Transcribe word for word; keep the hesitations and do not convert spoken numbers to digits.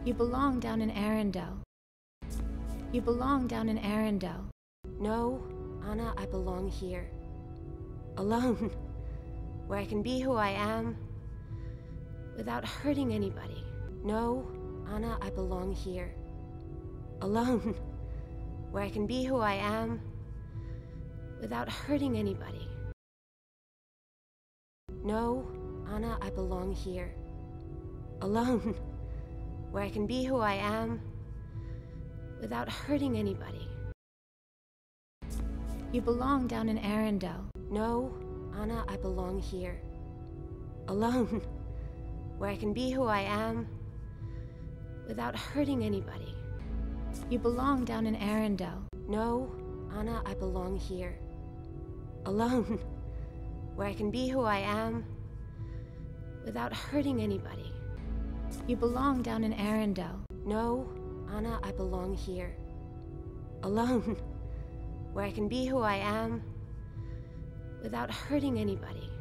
You belong down in Arendelle. You belong down in Arendelle. No, Anna, I belong here. Alone. Where I can be who I am without hurting anybody. No, Anna, I belong here. Alone. Where I can be who I am without hurting anybody. No, Anna, I belong here. Alone. Where I can be who I am without hurting anybody. You belong down in Arendelle. No, Anna, I belong here. Alone. Where I can be who I am without hurting anybody. You belong down in Arendelle. No, Anna, I belong here. Alone. Where I can be who I am without hurting anybody. You belong down in Arendelle. No, Anna, I belong here. Alone. Where I can be who I am without hurting anybody.